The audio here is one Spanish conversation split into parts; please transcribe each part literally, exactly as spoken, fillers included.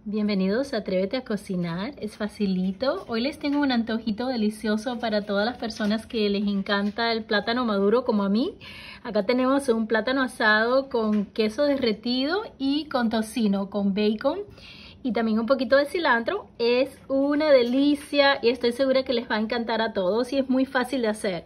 Bienvenidos a Atrévete a Cocinar, es facilito. Hoy les tengo un antojito delicioso para todas las personas que les encanta el plátano maduro como a mí. Acá tenemos un plátano asado con queso derretido y con tocino, con bacon y también un poquito de cilantro. Es una delicia y estoy segura que les va a encantar a todos y es muy fácil de hacer.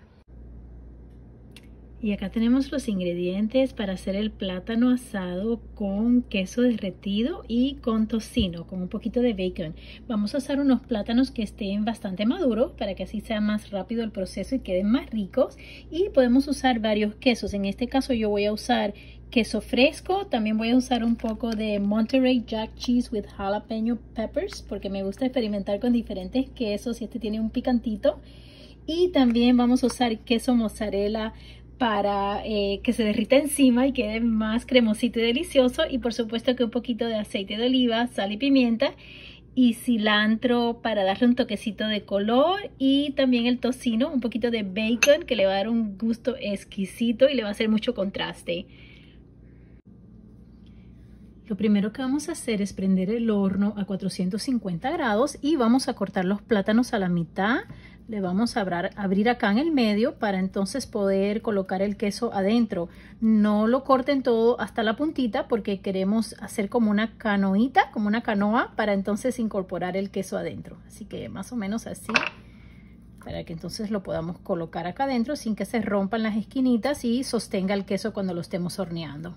Y acá tenemos los ingredientes para hacer el plátano asado con queso derretido y con tocino, con un poquito de bacon. Vamos a usar unos plátanos que estén bastante maduros para que así sea más rápido el proceso y queden más ricos. Y podemos usar varios quesos. En este caso yo voy a usar queso fresco. También voy a usar un poco de Monterey Jack Cheese with Jalapeno Peppers porque me gusta experimentar con diferentes quesos y este tiene un picantito. Y también vamos a usar queso mozzarella para eh, que se derrita encima y quede más cremosito y delicioso, y por supuesto que un poquito de aceite de oliva, sal y pimienta y cilantro para darle un toquecito de color, y también el tocino, un poquito de bacon que le va a dar un gusto exquisito y le va a hacer mucho contraste. Lo primero que vamos a hacer es prender el horno a cuatrocientos cincuenta grados y vamos a cortar los plátanos a la mitad. Le vamos a abrir acá en el medio para entonces poder colocar el queso adentro. No lo corten todo hasta la puntita porque queremos hacer como una canoita, como una canoa, para entonces incorporar el queso adentro. Así que más o menos así, para que entonces lo podamos colocar acá adentro sin que se rompan las esquinitas y sostenga el queso cuando lo estemos horneando.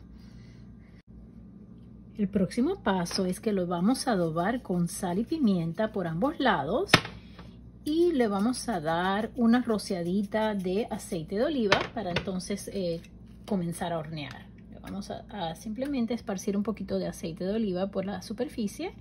El próximo paso es que lo vamos a adobar con sal y pimienta por ambos lados. Y le vamos a dar una rociadita de aceite de oliva para entonces eh, comenzar a hornear. Le vamos a, a simplemente esparcir un poquito de aceite de oliva por la superficie.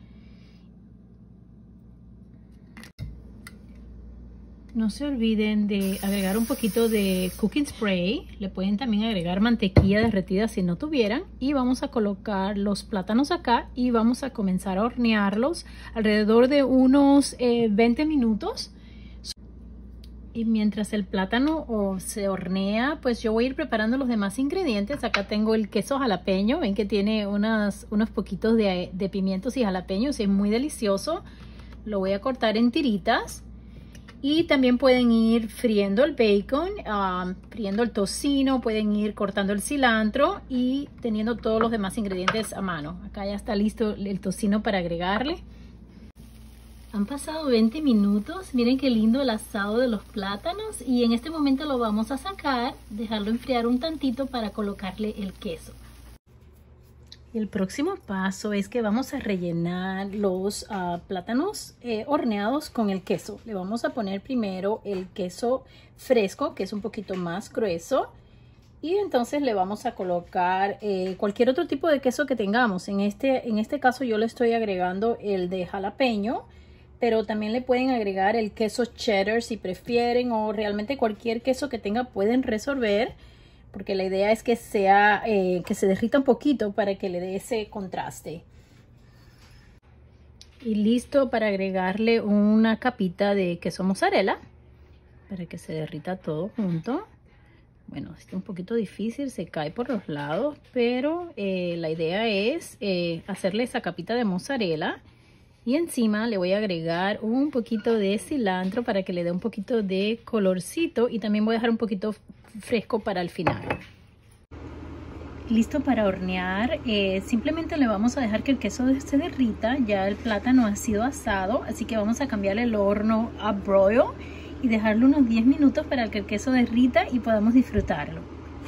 No se olviden de agregar un poquito de cooking spray. Le pueden también agregar mantequilla derretida si no tuvieran. Y vamos a colocar los plátanos acá y vamos a comenzar a hornearlos alrededor de unos eh, veinte minutos. Y mientras el plátano oh, se hornea, pues yo voy a ir preparando los demás ingredientes. Acá tengo el queso jalapeño. Ven que tiene unas, unos poquitos de, de pimientos y jalapeños. Es muy delicioso. Lo voy a cortar en tiritas. Y también pueden ir friendo el bacon, um, friendo el tocino, pueden ir cortando el cilantro y teniendo todos los demás ingredientes a mano. Acá ya está listo el tocino para agregarle. Han pasado veinte minutos, miren qué lindo el asado de los plátanos, y en este momento lo vamos a sacar, dejarlo enfriar un tantito para colocarle el queso. El próximo paso es que vamos a rellenar los uh, plátanos eh, horneados con el queso. Le vamos a poner primero el queso fresco, que es un poquito más grueso, y entonces le vamos a colocar eh, cualquier otro tipo de queso que tengamos. En este, en este caso yo le estoy agregando el de jalapeño, pero también le pueden agregar el queso cheddar si prefieren, o realmente cualquier queso que tenga pueden resolver, porque la idea es que sea eh, que se derrita un poquito para que le dé ese contraste. Y listo para agregarle una capita de queso mozzarella para que se derrita todo junto. Bueno, está un poquito difícil, se cae por los lados, pero eh, la idea es eh, hacerle esa capita de mozzarella. Y encima le voy a agregar un poquito de cilantro para que le dé un poquito de colorcito. Y también voy a dejar un poquito fresco para el final. Listo para hornear. Eh, simplemente le vamos a dejar que el queso se derrita. Ya el plátano ha sido asado, así que vamos a cambiar el horno a broil y dejarlo unos diez minutos para que el queso derrita y podamos disfrutarlo.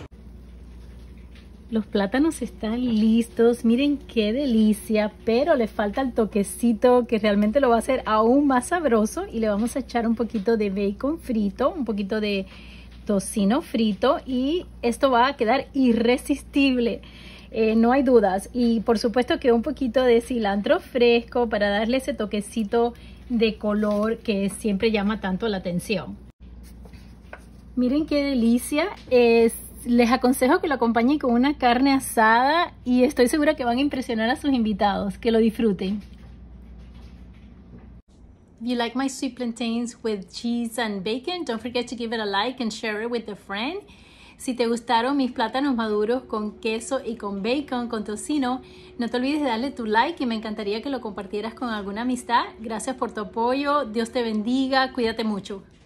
Los plátanos están listos, miren qué delicia, pero le falta el toquecito que realmente lo va a hacer aún más sabroso, y le vamos a echar un poquito de bacon frito, un poquito de tocino frito, y esto va a quedar irresistible, eh, no hay dudas. Y por supuesto que un poquito de cilantro fresco para darle ese toquecito de color que siempre llama tanto la atención. Miren qué delicia. es Les aconsejo que lo acompañen con una carne asada y estoy segura que van a impresionar a sus invitados. Que lo disfruten. If you like my sweet plantains with cheese and bacon, don't forget to give it a like and share it with a friend. Si te gustaron mis plátanos maduros con queso y con bacon, con tocino, no te olvides de darle tu like y me encantaría que lo compartieras con alguna amistad. Gracias por tu apoyo, Dios te bendiga, cuídate mucho.